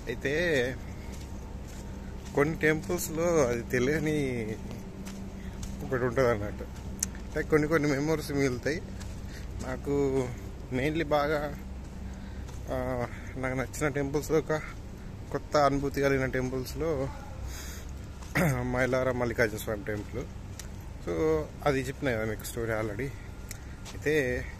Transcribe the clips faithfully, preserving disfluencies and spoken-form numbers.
అయితే కొన్ని టెంపుల్స్లో అది తెలియని ఒకటి ఉంటుంది అన్నట్టు. అంటే కొన్ని కొన్ని మెమోరీస్ మిగులుతాయి. నాకు మెయిన్లీ బాగా నాకు నచ్చిన టెంపుల్స్లో ఒక కొత్త అనుభూతి కలిగిన టెంపుల్స్లో మైలారం మల్లికార్జున స్వామి టెంపుల్. సో అది చెప్పిన కదా మీకు స్టోరీ ఆల్రెడీ. అయితే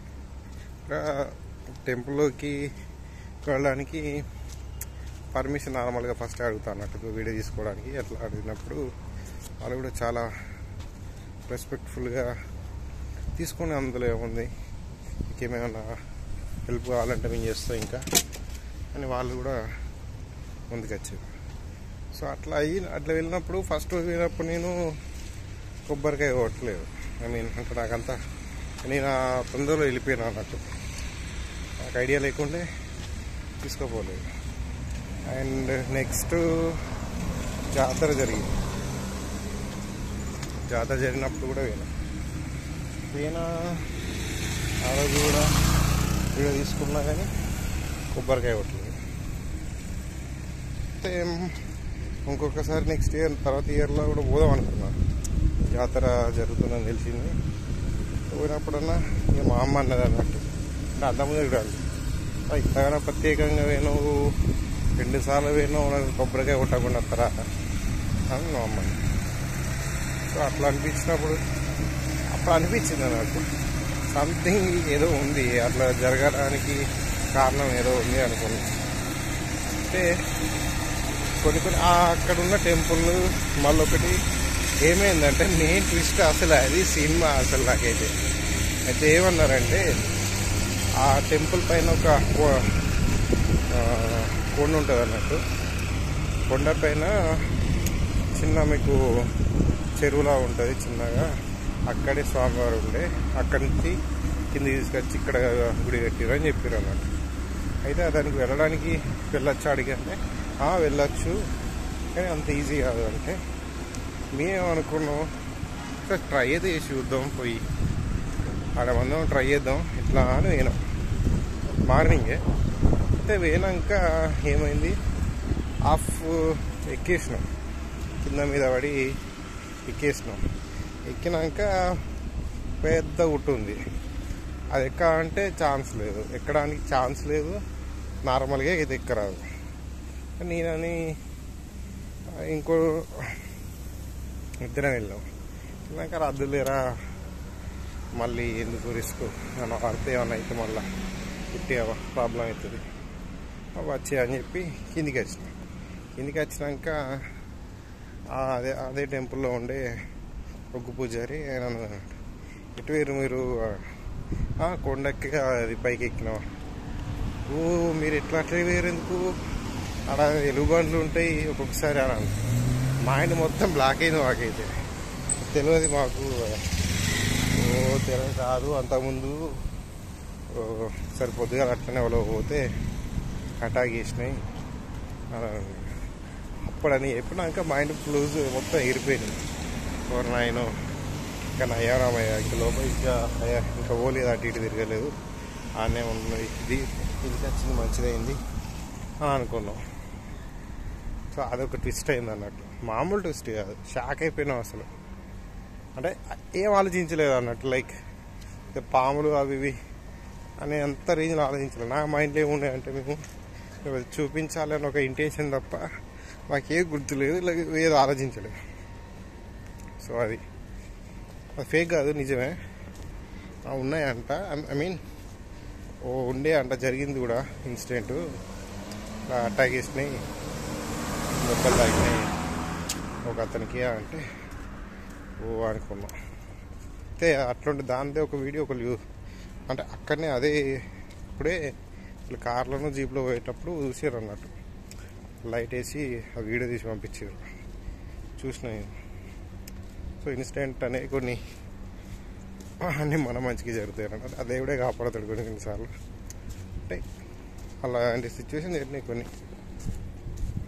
టెంపుల్లోకి వెళ్ళడానికి పర్మిషన్ నార్మల్గా ఫస్ట్ అడుగుతాను అన్నట్టు వీడియో తీసుకోవడానికి. అట్లా అడిగినప్పుడు వాళ్ళు కూడా చాలా రెస్పెక్ట్ఫుల్గా తీసుకొని అందులో ఏముంది ఇంకేమైనా హెల్ప్ కావాలంటే మేము చేస్తాం ఇంకా అని వాళ్ళు కూడా ముందుకు వచ్చారు. సో అట్లా అయ్యి అట్లా వెళ్ళినప్పుడు ఫస్ట్ వెళ్ళినప్పుడు నేను కొబ్బరికాయ కొట్టలేదు. ఐ మీన్ అంటే నాకంతా నేను ఆ తొందరలో వెళ్ళిపోయాను అన్నట్టు. నాకు ఐడియా లేకుండే తీసుకోపోలేదు. అండ్ నెక్స్ట్ జాతర జరిగింది. జాతర జరిగినప్పుడు కూడా పోయినా పోయినా ఆ రోజు కూడా వీడియో తీసుకున్నా కానీ కొబ్బరికాయ కొట్టలేదు. అయితే ఇంకొకసారి నెక్స్ట్ ఇయర్ తర్వాత ఇయర్లో కూడా పోదాం అనుకున్నాను. జాతర జరుగుతుందని తెలిసింది. పోయినప్పుడన్నా ఇక మా అమ్మ అన్నది అన్నట్టు అంటే అంతకుముందు రాదు ఇంతగానో ప్రత్యేకంగా వేణువు రెండు సార్లు వేణువు కొబ్బరికాయ కొట్టకుండా వస్తారా అని మా అమ్మ. సో అట్లా అనిపించినప్పుడు అప్పుడు అనిపించింది అన్నట్టు సంథింగ్ ఏదో ఉంది, అట్లా జరగడానికి కారణం ఏదో ఉంది అనుకున్నాను. అంటే కొన్ని కొన్ని అక్కడ ఉన్న టెంపుల్ మళ్ళీ ఒకటి ఏమైందంటే మెయిన్ ట్విస్ట్ అసలు అది సినిమా అసలు నాకైతే. అయితే ఏమన్నారంటే ఆ టెంపుల్ పైన ఒక కొండ ఉంటుంది అన్నట్టు. కొండ పైన చిన్న మీకు చెరువులా ఉంటుంది చిన్నగా, అక్కడే స్వామివారు ఉండే, అక్కడి నుంచి కింద తీసుకొచ్చి ఇక్కడ గుడి కట్టిరు అని చెప్పారు అన్నట్టు. అయితే దానికి వెళ్ళడానికి వెళ్ళొచ్చు అడిగంటే వెళ్ళొచ్చు కానీ అంత ఈజీ కాదు అంటే మేమేమనుకున్నాం ట్రై అయితే చేసి చూద్దాం పోయి ఆడ మందం ట్రై చేద్దాం ఇట్లా అని వేనాం మార్నింగే. అయితే వేనాక ఏమైంది హాఫ్ ఎక్కేసినాం, కింద మీద పడి ఎక్కేసినాం. ఎక్కినాక పెద్ద గుట్టు ఉంది, అది ఎక్కాలంటే ఛాన్స్ లేదు, ఎక్కడానికి ఛాన్స్ లేదు, నార్మల్గా ఇది ఎక్కరాదు. నేనని ఇంకో ఇద్దరం వెళ్ళాం. నాకు రద్దు లేరా మళ్ళీ ఎందుకు రిస్క్ అని పడితే ఏమన్నా అయితే మళ్ళీ పుట్టి ప్రాబ్లం అవుతుంది వచ్చి అని చెప్పి కిందికి వచ్చినాం. కిందికి వచ్చినాక అదే అదే టెంపుల్లో ఉండే ఒగ్గు పూజారి ఆయన అన్నట్టు ఇటు వేరు మీరు కొండకి అది పైకి ఎక్కినాం. ఓ మీరు ఎట్లా అట్లా వేరు ఎందుకు అక్కడ ఎలుగుబండ్లు ఉంటాయి ఒక్కొక్కసారి అని మైండ్ మొత్తం బ్లాక్ అయింది. మాకైతే తెలియదు మాకు ఓ తెలియదు కాదు. అంతకుముందు సరి పొద్దుగా అట్లనే వాళ్ళు పోతే అటాక్ చేసినాయి అప్పుడని చెప్పినాక మైండ్ క్లూజ్ మొత్తం ఎగిరిపోయింది. ఎవరు నాయనో ఇంకా నయ్యారామయ్య ఇంక లోపల ఇంకా అయ్యా ఇంకా పోలేదు, అటు ఇటు తిరగలేదు, ఆనే ఉన్నది, ఇది ఇది వచ్చింది మంచిదైంది అని అనుకున్నాం. సో అదొక ట్విస్ట్ అయింది అన్నట్టు. మామూలు ట్విస్ట్ కాదు, షాక్ అయిపోయినాం అసలు. అంటే ఏం ఆలోచించలేదు అన్నట్టు, లైక్ పాములు అవి ఇవి అనే అంత రేంజ్లో ఆలోచించలేదు. నా మైండ్లో ఏముండే అంటే మేము చూపించాలని ఒక ఇంటెన్షన్ తప్ప మాకేం గుర్తులేదు, లైక్ ఏదో ఆలోచించలేదు. సో అది అది ఫేక్ కాదు, నిజమే ఉన్నాయంట. ఐ మీన్ ఓ ఉండే అంట, జరిగింది కూడా ఇన్సిడెంట్. అటాక్ చేసినాయి, దెబ్బలు తాగినాయి ఒక అతనికి అంటే ఓ అనుకున్నాం. అయితే అట్లాంటి దానిదే ఒక వీడియో ఒకళ్ళు అంటే అక్కడనే అదే ఇప్పుడే కార్లోనూ జీప్లో పోయేటప్పుడు చూసారు అన్నట్టు, లైట్ వేసి ఆ వీడియో తీసి పంపించారు, చూసిన. సో ఇన్సిడెంట్ అనేవి కొన్ని అన్నీ మన మంచిగా జరుగుతాయి అన్నట్టు. ఆ దేవుడే కాపాడతాడు కొన్ని కొన్నిసార్లు. అంటే అలాంటి సిచ్యువేషన్ జరిగినాయి కొన్ని.